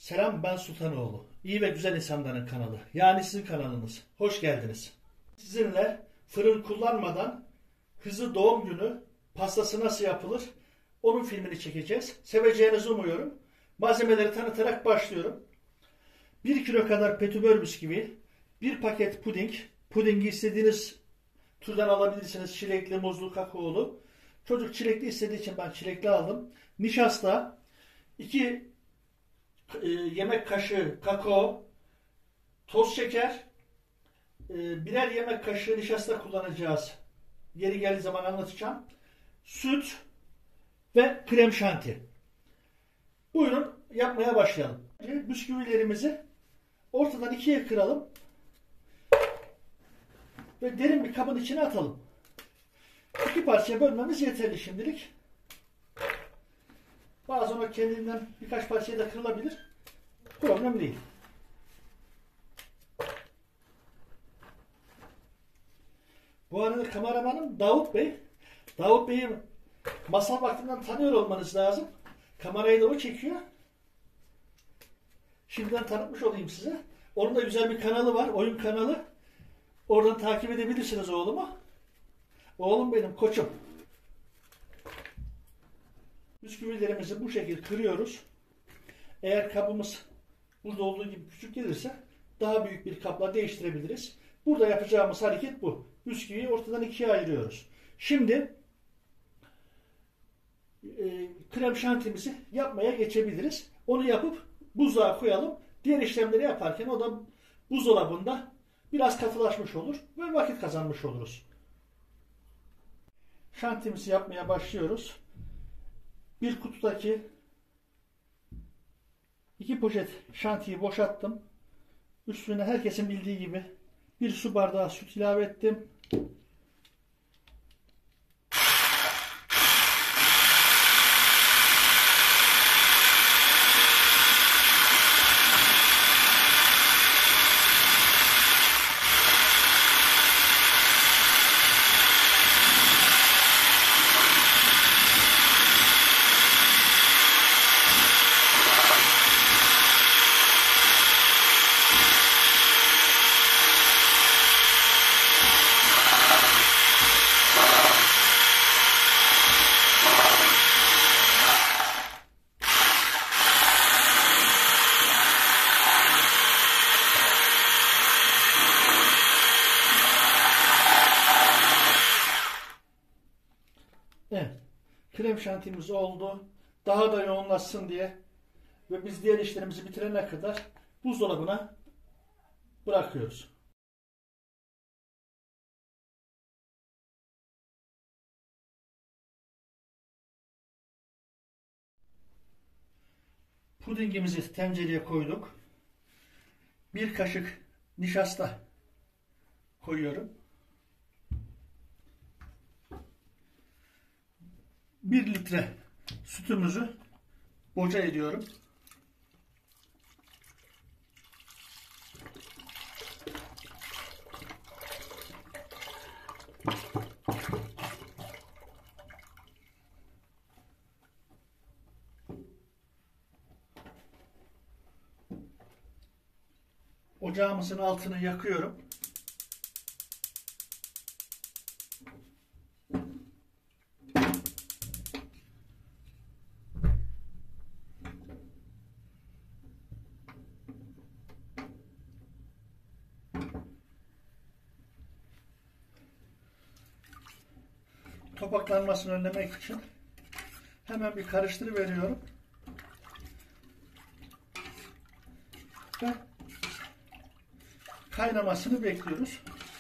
Selam, ben Sultanoğlu. İyi ve Güzel İnsanların kanalı. Yani sizin kanalınız. Hoş geldiniz. Sizinle fırın kullanmadan kızı doğum günü pastası nasıl yapılır? Onun filmini çekeceğiz. Seveceğinizi umuyorum. Malzemeleri tanıtarak başlıyorum. 1 kilo kadar petibör bisküvi, 1 paket puding. Pudingi istediğiniz türden alabilirsiniz. Çilekli, muzlu, kakaolu. Çocuk çilekli istediği için ben çilekli aldım. Nişasta, 2 yemek kaşığı kakao, toz şeker, birer yemek kaşığı nişasta kullanacağız. Yeri geldiği zaman anlatacağım. Süt ve krem şanti. Buyurun yapmaya başlayalım. Bisküvilerimizi ortadan ikiye kıralım ve derin bir kabın içine atalım. 2 parçaya bölmemiz yeterli şimdilik. Bazen o kendinden birkaç parçaya da kırılabilir. Problem değil. Bu arada kameramanım Davut Bey. Davut Bey'i masal vaktinden tanıyor olmanız lazım. Kamerayı da o çekiyor. Şimdiden tanıtmış olayım size. Onun da güzel bir kanalı var. Oyun kanalı. Oradan takip edebilirsiniz oğlumu. Oğlum benim, koçum. Bisküvilerimizi bu şekilde kırıyoruz. Eğer kabımız burada olduğu gibi küçük gelirse daha büyük bir kapla değiştirebiliriz. Burada yapacağımız hareket bu. Bisküviyi ortadan ikiye ayırıyoruz. Şimdi krem şantimizi yapmaya geçebiliriz. Onu yapıp buzluğa koyalım. Diğer işlemleri yaparken o da buzdolabında biraz katılaşmış olur ve vakit kazanmış oluruz. Şantimizi yapmaya başlıyoruz. Bir kutudaki 2 poşet şantiyi boşalttım. Üstüne herkesin bildiği gibi 1 su bardağı süt ilave ettim. Evet. Krem şantimiz oldu. Daha da yoğunlaşsın diye ve biz diğer işlerimizi bitirene kadar buzdolabına bırakıyoruz. Pudingimizi tencereye koyduk. 1 kaşık nişasta koyuyorum. 1 litre sütümüzü boca ediyorum. Ocağımızın altını yakıyorum. Topaklanmasını önlemek için hemen bir karıştırıveriyorum. Ve kaynamasını bekliyoruz.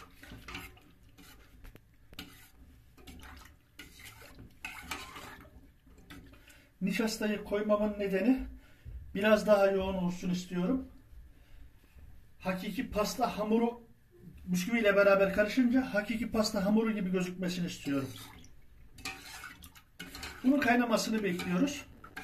Nişastayı koymamın nedeni biraz daha yoğun olsun istiyorum. Hakiki pasta hamuru bisküvi ile beraber karışınca hakiki pasta hamuru gibi gözükmesini istiyorum. Bunun kaynamasını bekliyoruz.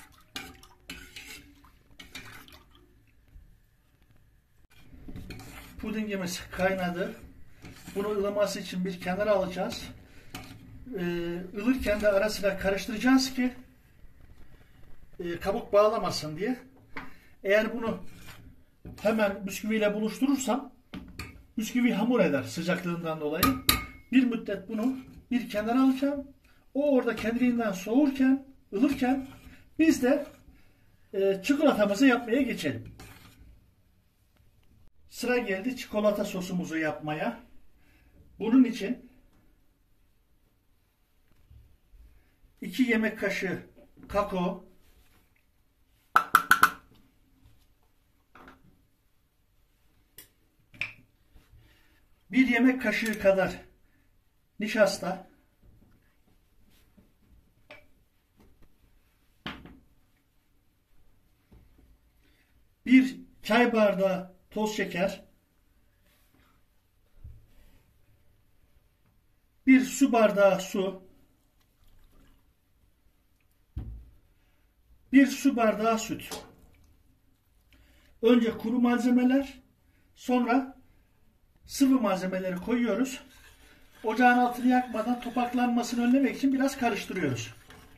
Pudingimiz kaynadı. Bunu ılıması için bir kenara alacağız. Ilırken de ara sıra karıştıracağız ki kabuk bağlamasın diye. Eğer bunu hemen bisküviyle buluşturursam bisküvi hamur eder sıcaklığından dolayı. Bir müddet bunu bir kenara alacağım. O orada kendiliğinden soğurken, ılırken biz de çikolatamızı yapmaya geçelim. Sıra geldi çikolata sosumuzu yapmaya. Bunun için 2 yemek kaşığı kakao, 1 yemek kaşığı kadar nişasta, 1 çay bardağı toz şeker, 1 su bardağı su, 1 su bardağı süt. Önce kuru malzemeler, sonra sıvı malzemeleri koyuyoruz. Ocağın altını yakmadan topaklanmasını önlemek için biraz karıştırıyoruz.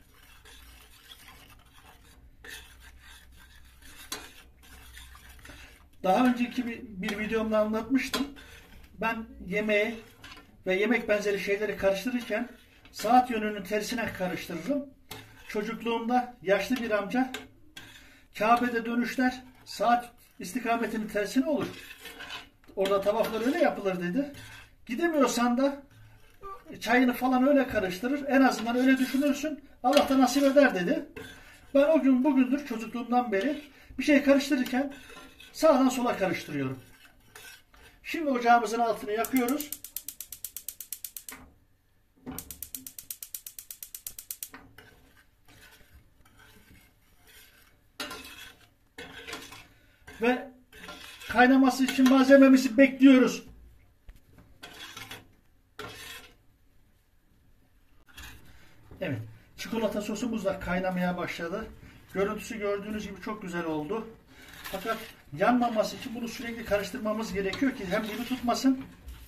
Daha önceki bir videomda anlatmıştım. Ben yemeği ve yemek benzeri şeyleri karıştırırken saat yönünün tersine karıştırırım. Çocukluğumda yaşlı bir amca Kabe'de dönüşler saat istikametinin tersine olur. Orada tavaflar öyle yapılır dedi. Gidemiyorsan da çayını falan öyle karıştırır. En azından öyle düşünürsün. Allah da nasip eder dedi. Ben o gün bugündür çocukluğumdan beri bir şey karıştırırken sağdan sola karıştırıyorum. Şimdi ocağımızın altını yakıyoruz. Ve kaynaması için malzememizi bekliyoruz. Evet, çikolata sosumuz da kaynamaya başladı. Görüntüsü gördüğünüz gibi çok güzel oldu. Fakat yanmaması için bunu sürekli karıştırmamız gerekiyor ki hem dibi tutmasın.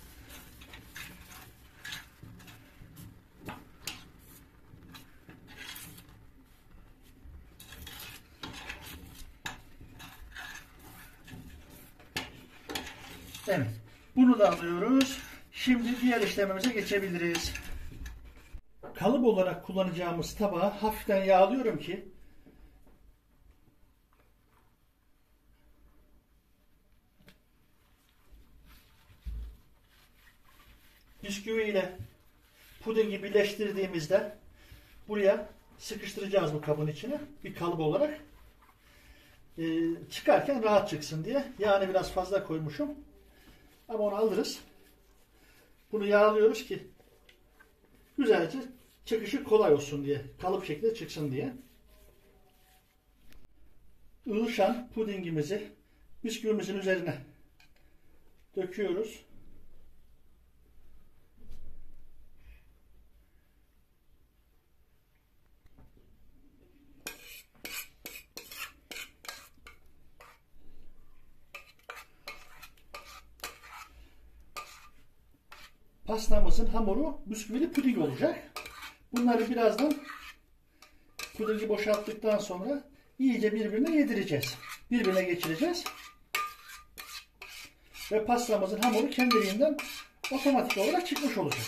Evet, bunu da alıyoruz. Şimdi diğer işlemimize geçebiliriz. Kalıp olarak kullanacağımız tabağı hafiften yağlıyorum ki bisküvi ile pudingi birleştirdiğimizde buraya sıkıştıracağız bu kabın içine bir kalıp olarak. Çıkarken rahat çıksın diye. Yağını biraz fazla koymuşum. Ama onu alırız. Bunu yağlıyoruz ki güzelce çıkışı kolay olsun diye. Kalıp şeklinde çıksın diye. Ilışan pudingimizi bisküvimizin üzerine döküyoruz. Pastamızın hamuru bisküvili puding olacak. Bunları birazdan pudingi boşalttıktan sonra iyice birbirine yedireceğiz. Birbirine geçireceğiz. Ve pastamızın hamuru kendiliğinden otomatik olarak çıkmış olacak.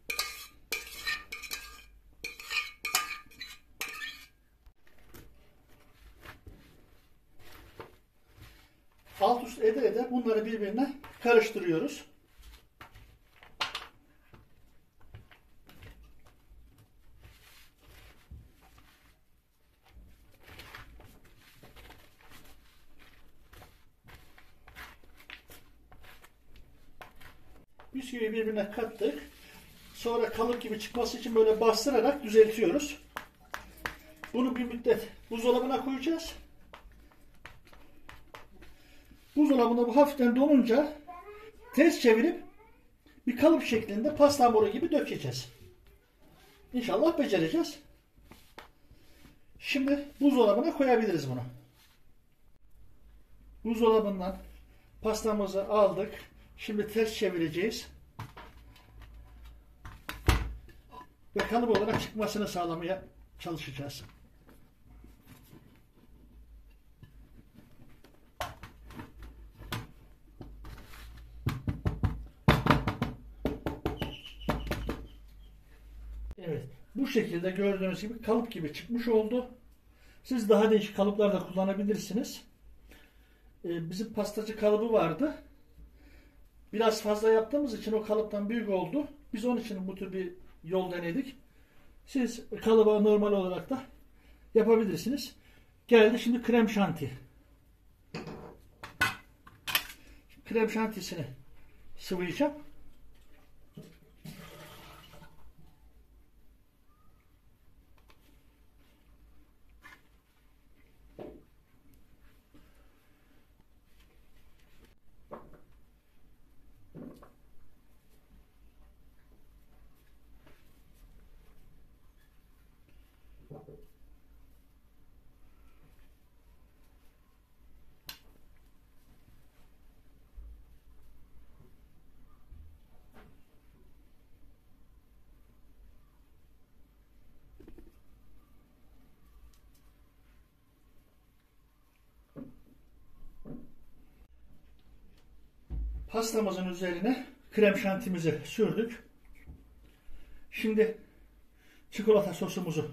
Alt üst ede ede bunları birbirine karıştırıyoruz. Bisküviyi birbirine kattık. Sonra kalıp gibi çıkması için böyle bastırarak düzeltiyoruz. Bunu bir müddet buzdolabına koyacağız. Buzdolabında bu hafiften donunca ters çevirip bir kalıp şeklinde pasta hamuru gibi dökeceğiz. İnşallah becereceğiz. Şimdi buzdolabına koyabiliriz bunu. Buzdolabından pastamızı aldık. Şimdi ters çevireceğiz. Ve kalıp olarak çıkmasını sağlamaya çalışacağız. Bu şekilde gördüğünüz gibi kalıp gibi çıkmış oldu. Siz daha değişik kalıplar da kullanabilirsiniz. Bizim pastacı kalıbı vardı. Biraz fazla yaptığımız için o kalıptan büyük oldu. Biz onun için bu tür bir yol denedik. Siz kalıba normal olarak da yapabilirsiniz. Geldi şimdi krem şanti. Krem şantisini sıvayacağım. Pastamızın üzerine krem şantimizi sürdük. Şimdi çikolata sosumuzu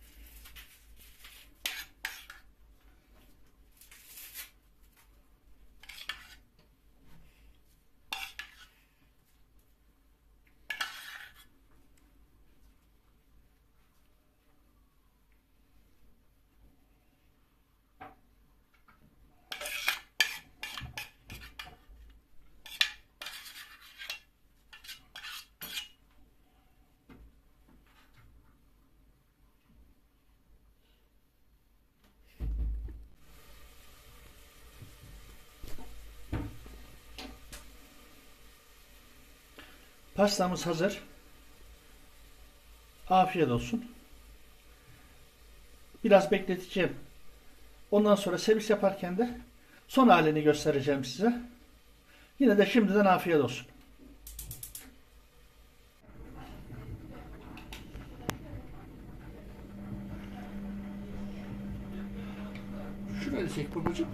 pastamız hazır. Afiyet olsun. Biraz bekleteceğim. Ondan sonra servis yaparken de son halini göstereceğim size. Yine de şimdiden afiyet olsun. Şurayı çek babacığım.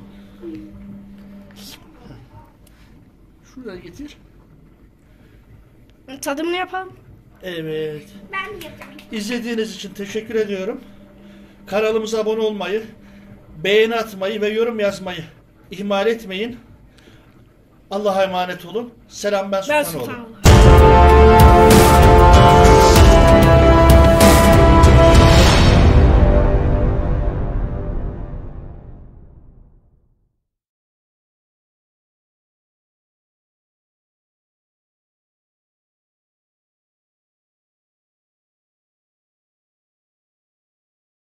Şuraya getir. Tadımını yapalım. Evet. Ben yapayım. İzlediğiniz için teşekkür ediyorum. Kanalımıza abone olmayı, beğeni atmayı ve yorum yazmayı ihmal etmeyin. Allah'a emanet olun. Selam, ben Ben Sultanoğlu. Sultanoğlu.